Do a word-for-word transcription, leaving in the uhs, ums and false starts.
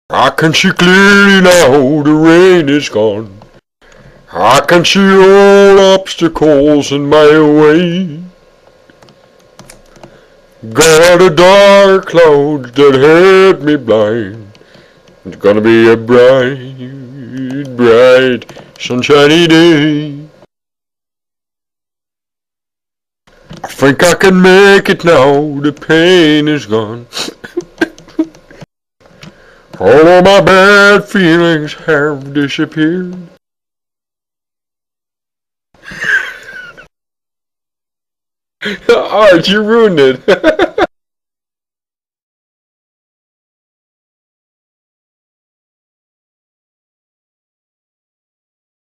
I can see clearly now the rain is gone. I can see all obstacles in my way. Got a dark cloud that had me blind. It's gonna be a bright, bright, sunshiny day. I think I can make it now, the pain is gone. All of my bad feelings have disappeared. Art, you ruined it.